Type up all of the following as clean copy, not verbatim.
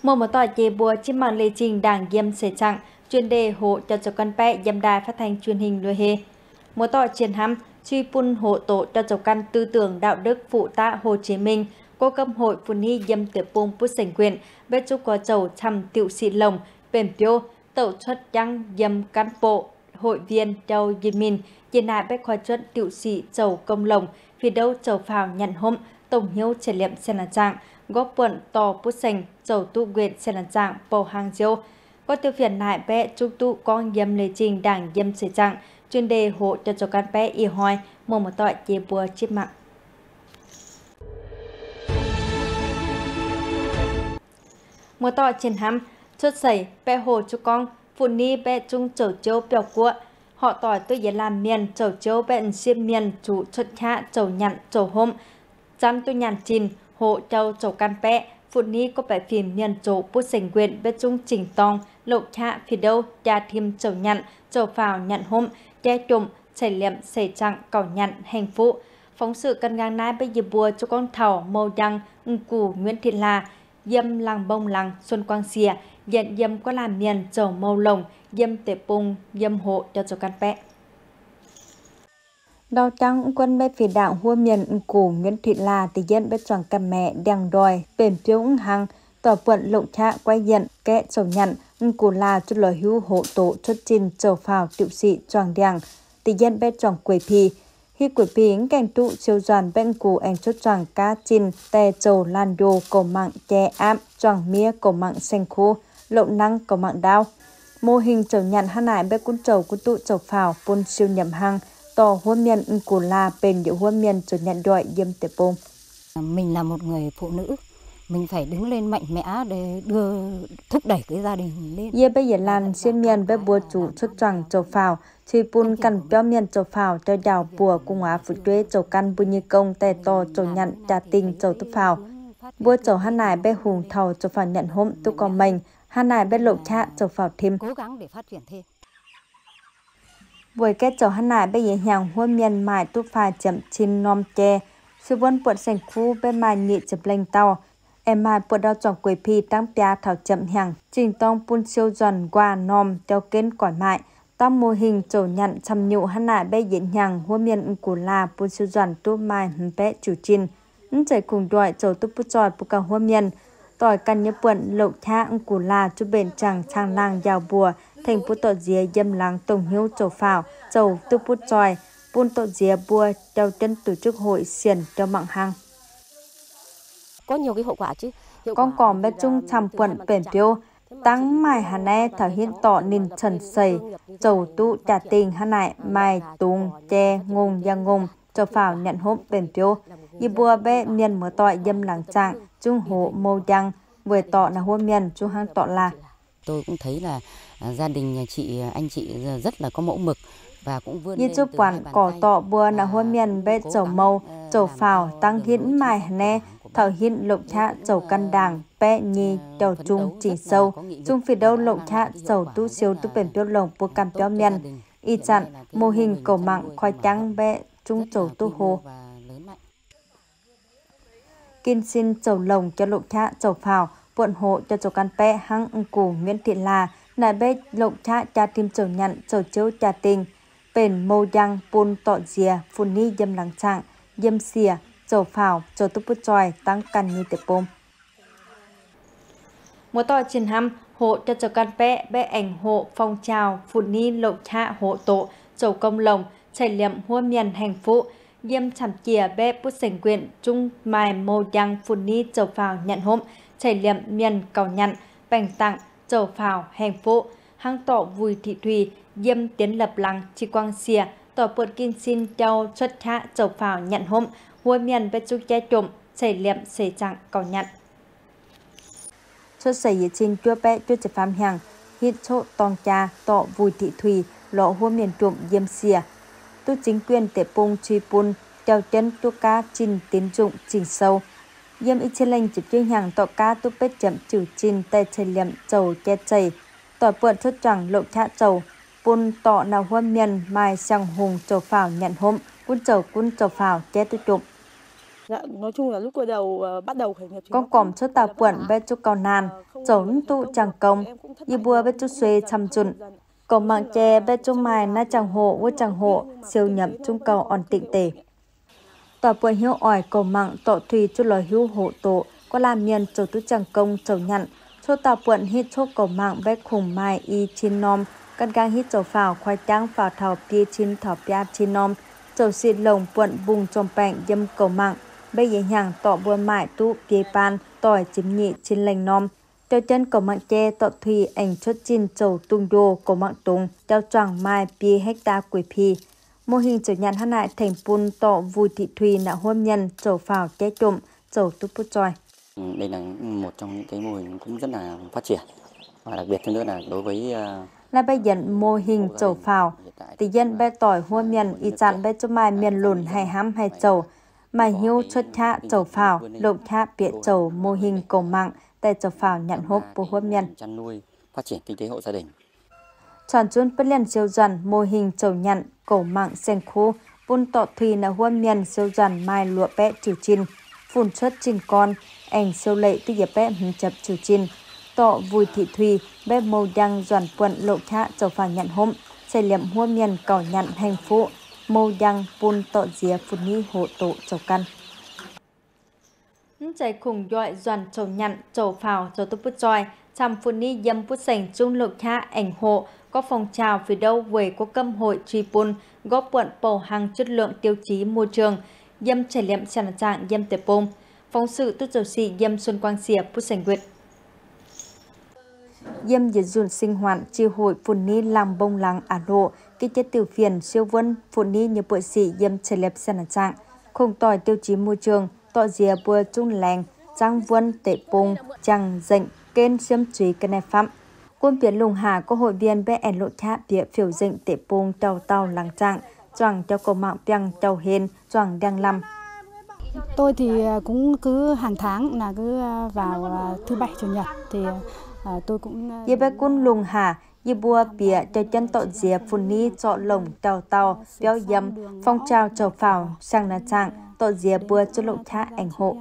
một tỏi chế bùa chim mạng lê trình đảng yêm sẽ chặng chuyên đề hộ cho căn bé yêm đài phát thanh truyền hình nuôi hê. Một tỏi chiến hăm truy pun hộ tổ cho căn tư tưởng đạo đức phụ tá Hồ Chí Minh cô cầm hội phụ ni yêm tiệp bông bút sành quyền bếp chúc có chầu chăm tiệu xị lồng bền piô tẩu xuất trăng yêm cán bộ hội viên châu Yên Minh yên nại bếp khoa chất tiệu xị chầu công lồng vì đâu chầu phào nhận hôm tổng hiếu trẻ liệm xe là trạng góp quận tò bút sành chầu tu quyệt xe là trạng bầu hàng diêu có tiêu phiền nại bé chúc tu con yêm lê trình đảng yêm sẽ trạng chuyên đề hộ cho căn bé y hoài một tỏi chế bùa chip mạng. Một tỏi trên hăm chốt sẩy bé hồ cho con phụ ni bé trung chầu chiếu bèo của họ tỏi tôi dễ làm miền chầu chiếu bé xiêm miền chủ chốt khá chầu nhặn chầu hôm chăm tôi nhàn chín hộ chầu căn bé phụ ni có bài phim miền chầu bút sành quyền bé trung chỉnh tòng lộ khá phía đâu gia thêm chầu nhặn chầu phào nhặn hôm che trùm chảy liệm sẩy trạng cỏ nhặn hành phụ phóng sự căn ngang nai bây giờ bùa cho con thảo màu đăng củ Nguyễn Thị La yêm làng bông làng Xuân Quang Xìa hiện yêm có làm miền chầu màu lồng yêm tệ bung yêm hộ cho căn bé đào trắng quân bé phía đảng hua miền củ Nguyễn Thị La thì dân bé chọn cầm mẹ đèn đòi bền phiếu hàng tỏ quận lộng trạ quay hiện kẽ chầu nhặn củ La chút lời hữu hộ tổ xuất trình chầu phào tiệu sĩ tròn đèn thì dân bé chọn quầy pì khi quầy pì cảnh tụ siêu giòn bên củ anh chốt tròn cá chín tè chầu lan đô cổ mạng che áp tròn mía cổ mạng xanh khô lộn năng cổ mạng đao mô hình chầu nhặn hắn nại bé cún chầu cún tụ chầu phào pôn siêu nhầm hăng tỏ huân miền củ La bền điệu huân miền chầu nhặn đòi yêm tệp bông. Mình là một người phụ nữ, mình phải đứng lên mạnh mẽ để thúc đẩy cái gia đình lên. Ye bây giờ lan xiên miền bé bùa chủ xuất trăng chầu phào truy pun căn béo miền chầu phào cho đào bùa cung á phụ tuế chầu căn bùi như công tè to chầu nhặn trà tinh chầu túp phào bùa chầu hắn nài bé hùng thầu chầu phào nhận hôm tu còn mình hắn nài bé lộ chạ chầu phào thêm cố gắng để phát triển thêm. Buổi kết chầu hắn nài bé dễ nhàng huân miền mài túp phà chậm chín nom che sư vân buồn sành khu bé mài nhị chập lành tàu em mai buồn đau chọn quầy phi tăng pia thảo chậm hàng trình tông pun siêu giòn qua nom theo kênh cỏi mại tam mô hình chầu nhặn chăm nhụ hắn nại bé dễ nhàng huân miền củ La pun siêu giòn tu mai bé chủ chín chạy cùng đòi chầu tu pu tròi pu cả huân miền tỏi căn nhớ buồn lộng thá củ La chu bền chẳng trang lang giàu bùa thành pu tọt dìa dâm láng tổng hiếu chầu phào chầu tu pu tròi pun tọt dìa bùa theo chân tổ chức hội xiển theo mạng hàng Có nhiều cái hậu quả chứ. Con còn bé trung chăm quận bền phiếu tăng mai hà nè thảo hiện tọ nín trần sầy chầu tu trà tình hà nại mai tung che ngùng giang ngùng chầu phào nhận hốp bền phiếu y bùa bé miền mở tọi dâm làng trạng trung hộ mâu giang vừa tọ là hua miền trung hang tọ là tôi cũng thấy là gia đình nhà chị anh chị rất là có mẫu mực và cũng vươn như chụp quản cỏ tọ bùa là hua miền bé chầu mâu chầu phào tăng hiến mai hà nè thảo hiến lộng chạ chầu căn đảng bé nhi đầu trung chỉ sâu trung phía đâu lộng chạ chầu tu siêu tu bền tiêu lồng bùa cam béo miền y chặn mô hình cầu mạng khoai trắng bé trung chầu tu hồ kinh xin chầu lồng cho lộng chạ chầu phào buồn hộ cho chầu căn bé hăng củ Nguyễn Thị La nài bé lộng chạ cha tim chầu nhặn chầu chiếu cha tình bền mâu giang pun tọ dìa phun ni dâm làng trạng dâm xìa chầu phào chầu tu bút tròi tăng căn như tiệp bông một tỏi trên hăm hộ cho chầu căn bé ảnh hộ phong trào phun ni lộng chạ hộ tổ chầu công lồng chảy liệm hua miền hành phụ yêm chằm chìa bé bút sành quyện trung mài mô giang phun ni chầu phào nhận hôm chảy liệm miền cầu nhặn bành tặng chầu phào hành phụ hang tọ Vùi Thị Thùy yêm tiến lập lăng chi quang xìa tỏ bột kinh xin châu xuất hạ chầu phào nhận hôm hua miền bé chú che trộm chảy liệm sẩy trạng cầu nhặn xuất sẩy yi trên chua bé chua chỉ phàm hàng hít chỗ tòng cha tọ Vùi Thị Thùy lọ hua miền trộm yêm xìa tu chính quyền tệ pung truy pun treo chân tu cá chín tín dụng chỉnh sâu yêm ít trên lệnh chỉ chuyên hàng tọ cá tu bết chậm chịu chín tay chảy liệm chầu che chảy tỏi bượn xuất chẳng lộ chạ chầu pun tọ nào huân miền mai sang hùng chầu phào nhận hôm quân chầu phào che tu trụng Dạ, nói chung là lúc đầu bắt đầu khởi nghiệp con còm cho tàu quẩn bé cho cầu nàn giống tụ chẳng công y bùa bé cho xuê chăm chun cầu mạng chè bé cho mài na chẳng hộ với chẳng hộ siêu nhậm trung cầu ổn tịnh tề tòa quần hiếu ỏi cầu mạng tọ thủy cho lời hữu hộ tổ có làm miền châu tứ chẳng công châu nhận cho tàu quần hít cho cầu mạng bé khủng mai y chín nom căn gang hít châu phào khoai trắng phào thảo pia chín thảo pia chín nom châu xịt lồng quận bùng trong bẹn dâm cầu mạng bây giờ hàng tọ bùa mại tu pie pan tỏi chim nhị trên lành nom cho chân cầu mạng che tọ thủy ảnh chốt chin châu tung đô cầu mạng tung trao choàng mai pie hecta quỷ phi mô hình trở nhận hân lại thành pun tọ vui thị thủy nạ hôn nhân châu phào che trộm châu tu put choi. Đây là một trong những cái mô hình cũng rất là phát triển và đặc biệt hơn nữa là đối với là bây giờ mô hình châu phào thì dân bé tỏi hôn nhân y chặn bé cho mai miền lùn hay hám hay châu mà hiếu xuất hạ châu phào lộng hạ bịa châu mô hình cầu mạng tại châu phào nhận hộp của hôn nhân chăn nuôi phát triển kinh tế hộ gia đình chọn chun bất liên siêu dần mô hình châu nhận cầu mạng sen khu vun tọ thủy là hôn nhân siêu dần mai lụa bé trừ chin phun xuất chin con ảnh siêu lệ tư dịp bé hình chập trừ chin tọ vui thị thủy bé màu đăng dọn quận lộ hạ châu phào nhận hôm xây liệm hôn nhân cầu nhận hành phụ màu đăng vun tọ dìa phun ni hộ tổ châu căn chạy khủng dọi dọn châu nhận châu phào châu tu bút choi chăm phun ni dâm bút sành trung lộ hạ ảnh hộ có phong trào về đâu về có câm hội truy pun góp quận bầu hàng chất lượng tiêu chí môi trường dâm trải liệm sản trạng dâm tệp bông phóng sự tốt dầu xị dâm xuân quang xìa bút sành nguyệt dâm dịch dùn sinh hoạt chiêu hội phun ni làm bông lắng ả lộ cái chất tiểu phiền siêu vân phun ni như bội xị dâm trải liệm sản trạng không tỏi tiêu chí môi trường tọ dìa bùa trung lành trang vân tệ bông chẳng dệnh kênh xiêm truy cái này phạm quân biển lùng hà có hội viên bé ẻn lộ chạ bịa phiểu dịnh tệ bông tàu tàu làng trạng choàng cho cầu mạng piang tàu hên choàng đang lâm. Tôi thì cũng cứ hàng tháng là cứ vào thứ bảy chủ nhật thì tôi cũng Ye bé quân lùng hà ye bùa bịa cho chân tọ dìa phun ni chọ lồng tàu tàu béo dâm phong trào trầu phào sang là trạng tọ dìa bùa cho lộ chạ ảnh hộ.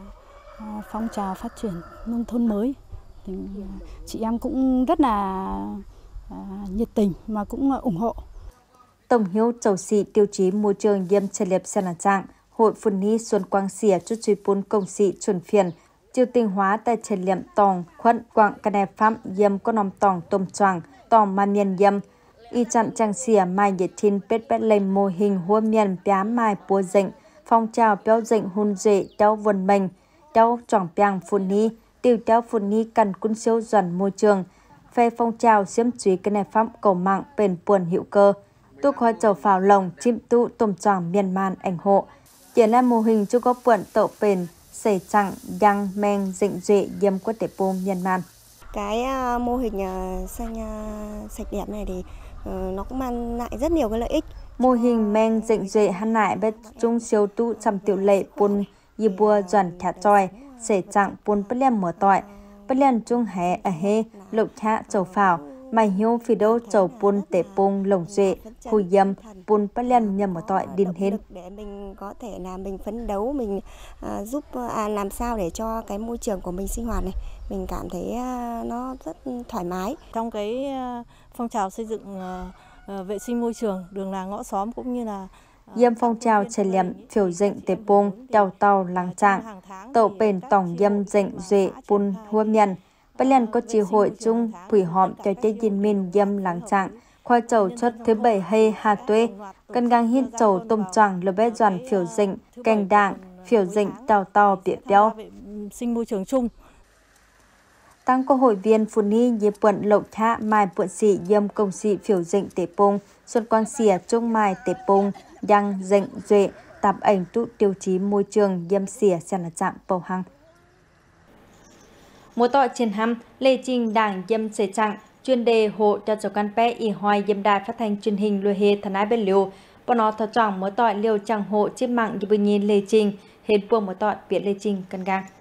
Phong trào phát triển nông thôn mới. Thì chị em cũng rất là nhiệt tình mà cũng ủng hộ. Tổng hiếu chầu xị tiêu chí môi trường yêm trải liệp sen là trạng hội phun ni xuân quang xỉa chút truy pun công sĩ chuẩn phiền chiêu tinh hóa tại trải liệm tòng khuẩn quạng cái này phạm yêm có nòng tòng tôm choàng tòng mà miền yêm y chặn trang xỉa mai nhiệt thiên bết bết lên mô hình hua miền bá mai bùa dịnh phong trào béo dịnh hun dệ đau vần mình đau choàng piang phun ni tiêu đau phun ni cần quân siêu dần môi trường phê phong trào xiêm truy cái này phạm cầu mạng bền buồn hữu cơ tu khói chầu phào lồng chim tụ tôm choàng miền man ảnh hộ triển là mô hình chú có quận tậu bền xảy chẳng đăng men dịnh duệ yếm quất tệp bông miền man. Cái mô hình xanh sạch đẹp này thì nó cũng mang lại rất nhiều cái lợi ích. Mô hình men dịnh duệ hăn lại bên trung siêu tu trăm tiểu lệ pun y bùa dần thả tròi xảy chẳng pun bất liên mở tỏi bất liên trung hé ở hê lục thả chầu phào mày hiếu phi đô chầu pun tệp bông lồng duệ hùi yếm pun bất liên nhầm mở tỏi điên hên. Để mình có thể là mình phấn đấu mình giúp làm sao để cho cái môi trường của mình sinh hoạt này mình cảm thấy nó rất thoải mái. Trong cái phong trào xây dựng vệ sinh môi trường đường làng ngõ xóm cũng như là yêm phong trào trải liệm phiểu dịnh tệp bông tàu tàu làng trạng tậu bền tổng yêm dịnh duệ pun hua miền bất liên có chỉ hội chung quỷ họm cho chế dinh min yêm làng trạng khoai chầu chất thứ bảy hay hà tuế cân gang hít chầu tôm choàng lờ bé giòn phiểu dịnh cành đạng phiểu dịnh tàu tàu bịa béo sinh môi trường chung tăng có hội viên phụ ni nhịp quận lộng thạ mai quận sĩ yêm công sĩ phiểu dịnh tệp bông xuân quang xỉa trung mai tệp bông đăng dịnh duệ tạp ảnh tụ tiêu chí môi trường yêm xỉa sen là trạng bầu hăng múa tọ trên hăm lê trình đảng yêm xế trạng chuyên đề hộ cho cháu căn bé y hoài yêm đài phát thanh truyền hình lùi hê thần ái bên liều bọn nó thọ trọng múa tọ liều chẳng hộ chiếc mạng như bình nhìn lê trình hết buông múa tọ biệt lê trình căn gang